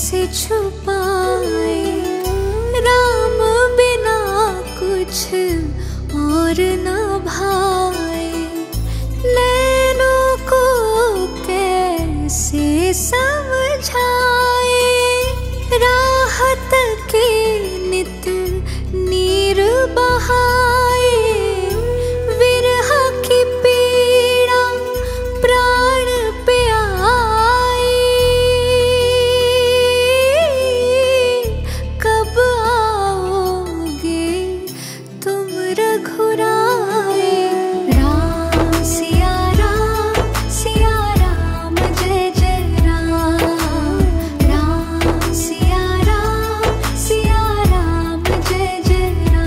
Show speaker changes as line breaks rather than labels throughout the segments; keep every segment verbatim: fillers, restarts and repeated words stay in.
कैसे छुपाए, राम बिना कुछ और न भाए, नैनों को कैसे समझाए, राहत के नित नीर बहाए, विरह की पीड़ा प्राण पे आई, कब आओगे तुम रघुराए। राम सिया राम सिया राम जय जय राम, राम सिया राम सिया राम जय जय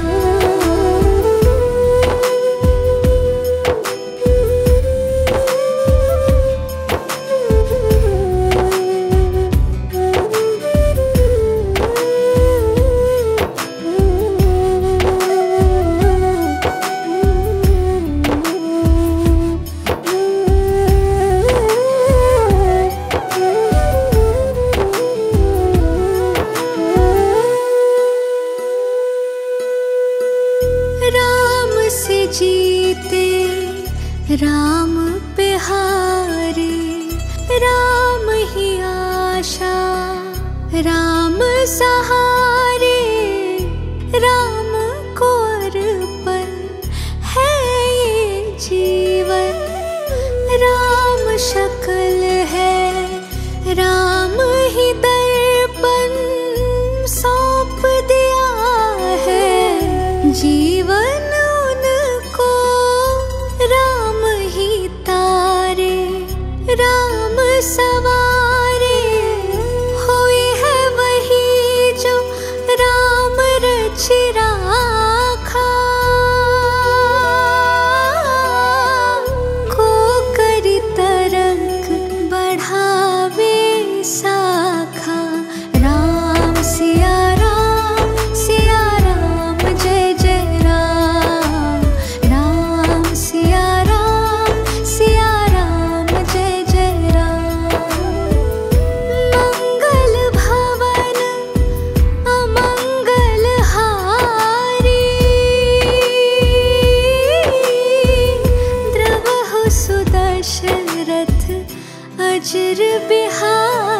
राम से जीते राम पे हारे, राम ही आशा राम सहारे, राम को अर्पण है ये जीवन, राम शक्ल है राम ही दर्पण, सौंप दिया है जीवन उनको, राम ही तारे राम सवारे, हुई है वही जो राम रच राखा, को करी तरंग बढ़ावे शाखा। राम सिया राम सिया राम जय जय राम, राम सिया राम सिया राम जय जय राम, मंगल भवन अमंगल हारी, द्रवहु सुदशरथ अजर बिहारी।